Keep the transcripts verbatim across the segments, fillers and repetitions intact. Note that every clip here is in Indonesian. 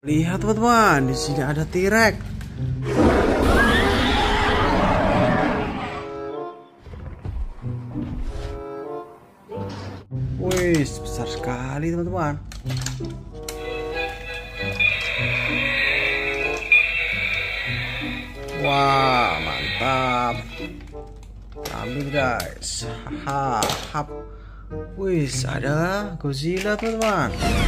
Lihat teman-teman, di sini ada T-Rex. Wih, besar sekali teman-teman. Wah, mantap. Ambil guys. Haha, hap. Wih, ada Godzilla teman-teman.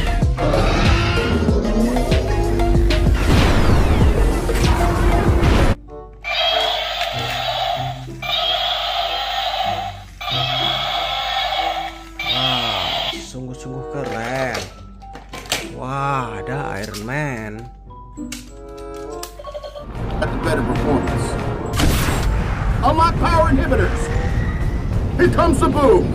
Sungguh-sungguh keren. Wah, ada Iron Man. Better performance. Unlock power inhibitors. Here comes the boom.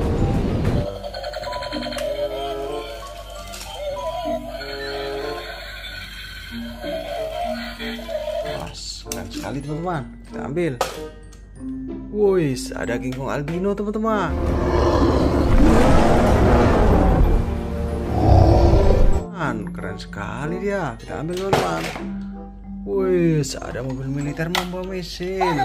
Wah, keren sekali teman-teman. Kita ambil. Wih, ada King Kong albino teman-teman. Keren sekali dia. Kita ambil teman-teman. Wih, ada mobil militer membawa mesin.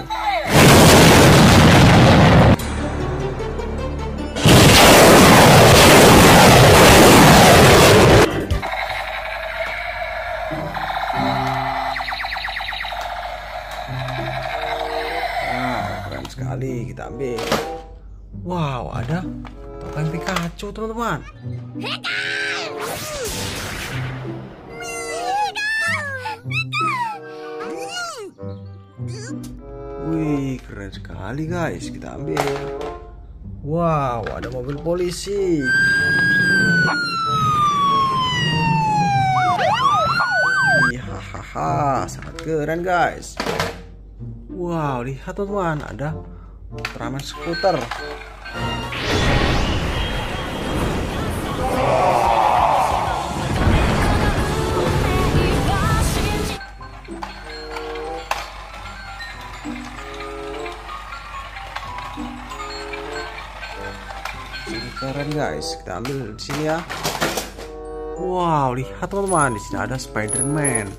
Nah, keren sekali. Kita ambil. Wow, ada topeng Pikachu teman-teman. Wih, keren sekali guys. Kita ambil. Wow, ada mobil polisi. Hahaha, sangat keren guys. Wow, lihat teman-teman, ada Ultraman skuter. Keren guys, kita ambil di sini ya. Wow, lihat teman-teman, di sini ada Spider-Man.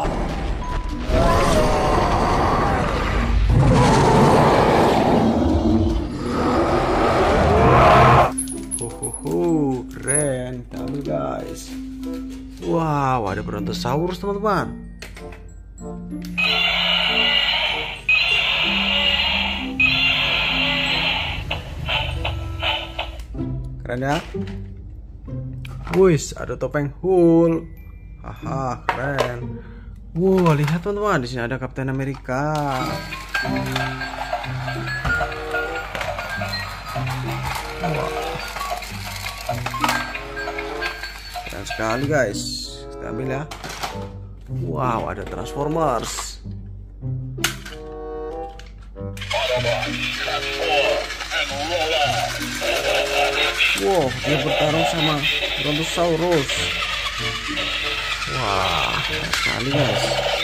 Huhuhu, keren. Kita ambil guys. Wow, ada Brontosaurus teman-teman. Keren ya. Wih, ada topeng Hulk. Haha, keren. Wow, lihat teman-teman, di sini ada Captain America. Wow. Keren sekali guys. Kita ambil ya. Wow, ada Transformers. Wow, dia bertarung sama Brontosaurus. Wah, keren sekali guys.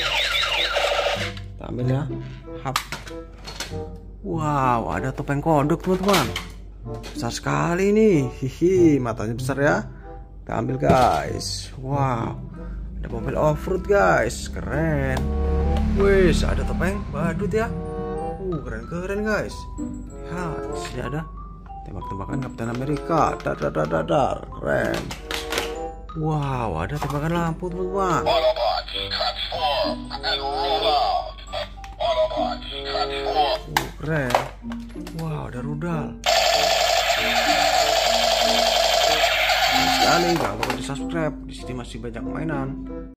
Kita ambil ya. Hap. Wow, ada topeng kodok teman-teman. Besar sekali nih. Hihi, matanya besar ya. Kita ambil guys. Wow, ada mobil off-road guys. Keren. Wih, ada topeng badut ya. Uh, keren-keren guys. Lihat, di sini ada tembak-tembakan Captain America. Dar dar dar dar dar. Keren. Wow, ada tembakan lampu teman-teman. Uh, keren. Wow, ada rudal. Keren sekali, jangan lupa di subscribe. Di sini masih banyak mainan.